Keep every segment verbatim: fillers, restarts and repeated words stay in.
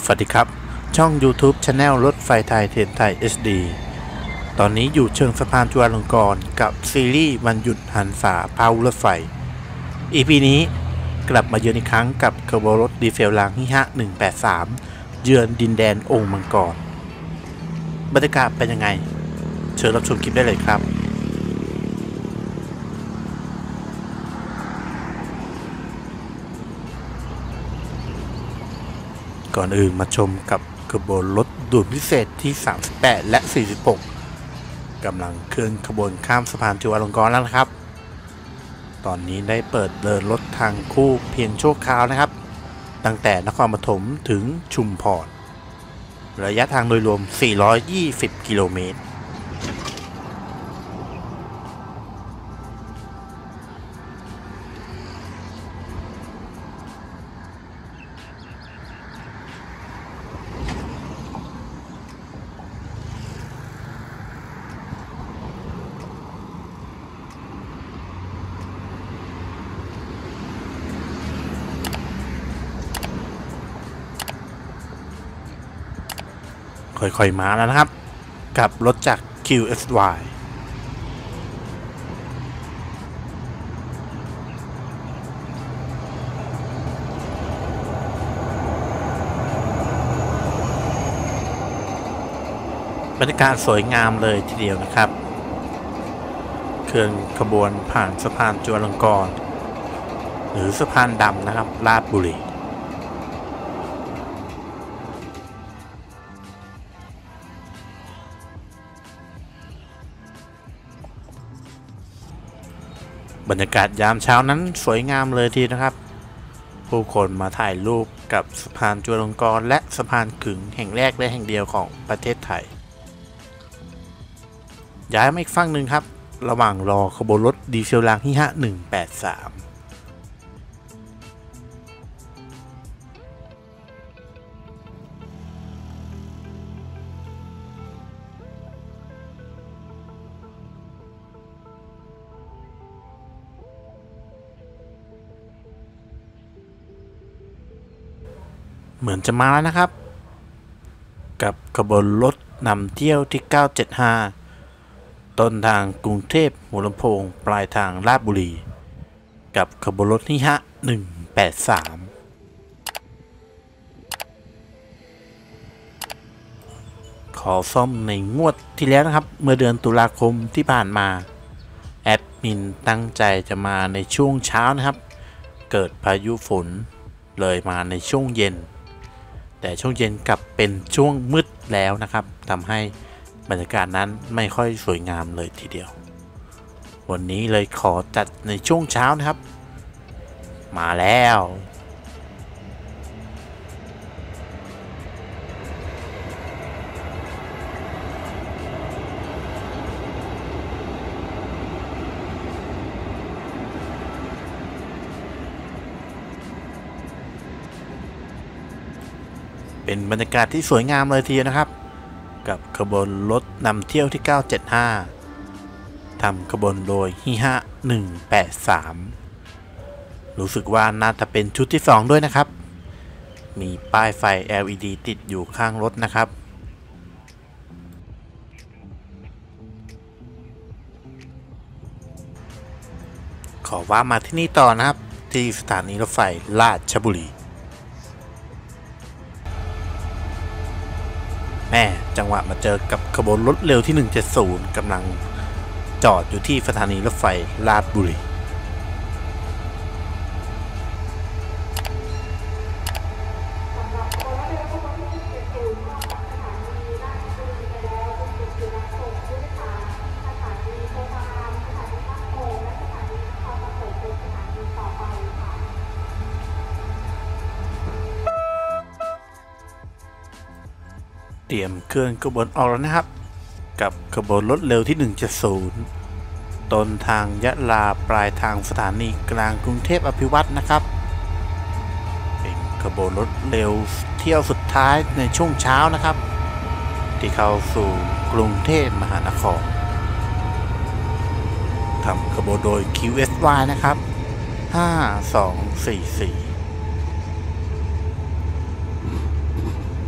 สวัสดีครับช่อง YouTube Channel รถไฟไทยเทรนไทย เอช ดี ตอนนี้อยู่เชิงสะพานจุฬาลงกรณ์กับซีรีส์วันหยุดหันษาพาวุรถไฟ อี พี นี้กลับมาเยือนอีกครั้งกับขบวนรถดีเซลรางฮิฮะหนึ่งแปดสามเยือนดินแดนองค์มังกรบรรยากาศเป็นยังไงเชิญรับชมคลิปได้เลยครับก่อนอื่นมาชมกับขบวนรถด่วนพิเศษที่สามสิบแปดและสี่สิบหกกำลังเคลื่อนขบวนข้ามสะพานจุฬาลงกรณ์แล้วนะครับตอนนี้ได้เปิดเดินรถทางคู่เพียงชั่วคราวนะครับตั้งแต่นครปฐมถึงชุมพรระยะทางโดยรวมสี่ร้อยยี่สิบกิโลเมตรค่อยๆมาแล้วนะครับกับรถจาก คิว เอส วาย บรรยากาศสวยงามเลยทีเดียวนะครับเคลื่อนขบวนผ่านสะพานจุฬาลงกรณ์หรือสะพานดำนะครับราชบุรีบรรยากาศยามเช้านั้นสวยงามเลยทีนะครับผู้คนมาถ่ายรูปกับสะพานจุฬาลงกรณ์และสะพานขึงแห่งแรกและแห่งเดียวของประเทศไทยย้ายมาอีกฝั่งหนึ่งครับระหว่างรอขบวนรถดีเซลรางฮิฮะหนึ่งแปดสามเหมือนจะมาแล้วนะครับกับขบวนรถนำเที่ยวที่เก้าเจ็ดห้าต้นทางกรุงเทพหัวลำโพงปลายทางราชบุรีกับขบวนรถฮิฮะหนึ่งแปดสามขอซ่อมในงวดที่แล้วนะครับเมื่อเดือนตุลาคมที่ผ่านมาแอดมินตั้งใจจะมาในช่วงเช้านะครับเกิดพายุฝนเลยมาในช่วงเย็นแต่ช่วงเย็นกลับเป็นช่วงมืดแล้วนะครับทำให้บรรยากาศนั้นไม่ค่อยสวยงามเลยทีเดียววันนี้เลยขอจัดในช่วงเช้านะครับมาแล้วเป็นบรรยากาศที่สวยงามเลยทีเดียวนะครับกับขบวนรถนำเที่ยวที่เก้าเจ็ดห้าทำขบวนโดยฮิฮะหนึ่งแปดสามรู้สึกว่าน่าจะเป็นชุดที่สองด้วยนะครับมีป้ายไฟ แอล อี ดี ติดอยู่ข้างรถนะครับขอว่ามาที่นี่ต่อนะครับที่สถานีรถไฟราชบุรีแม่จังหวะมาเจอกับขบวนรถเร็วที่หนึ่งเจ็ดศูนย์กำลังจอดอยู่ที่สถานีรถไฟราชบุรีเตรียมเคลื่อนขบวนออกแล้วนะครับกับขบวนรถเร็วที่หนึ่งเจ็ดศูนย์ต้นทางยะลาปลายทางสถานีกลางกรุงเทพอภิวัตรนะครับเป็นขบวนรถเร็วเที่ยวสุดท้ายในช่วงเช้านะครับที่เข้าสู่กรุงเทพมหานครทำขบวนโดย คิว เอส วาย นะครับห้า สอง สี่ สี่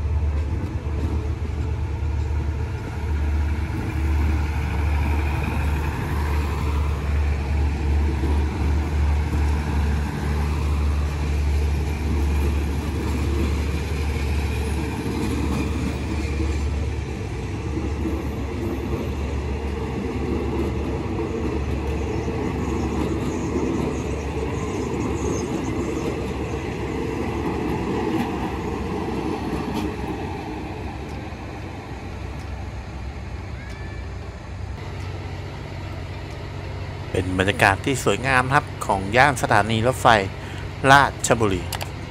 เป็นบรรยากาศที่สวยงามครับของย่านสถานีรถไฟราชบุรี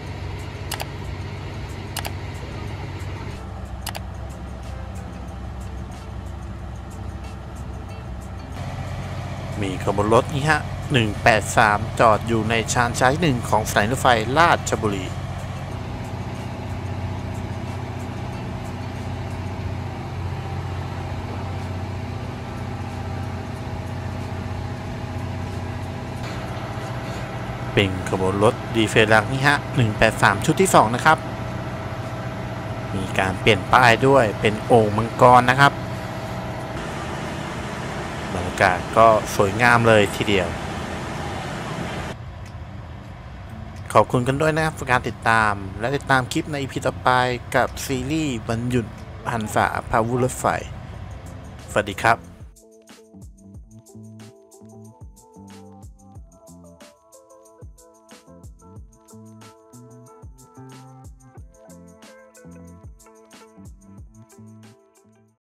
มีขบวนรถนี้ฮะหนึ่งแปดสามจอดอยู่ในชานชัยหนึ่งของสถานีรถไฟราชบุรีเป็นขบวนรถดีเฟลังนี่ฮะหนึ่งแปดสามชุดที่สองนะครับมีการเปลี่ยนป้ายด้วยเป็นโอ่งมังกรนะครับบรรยากาศก็สวยงามเลยทีเดียวขอบคุณกันด้วยนะครับforการติดตามและติดตามคลิปใน อี พี ต่อไปกับซีรีส์วันหยุดหันษาพาวุธรถไฟสวัสดีครับ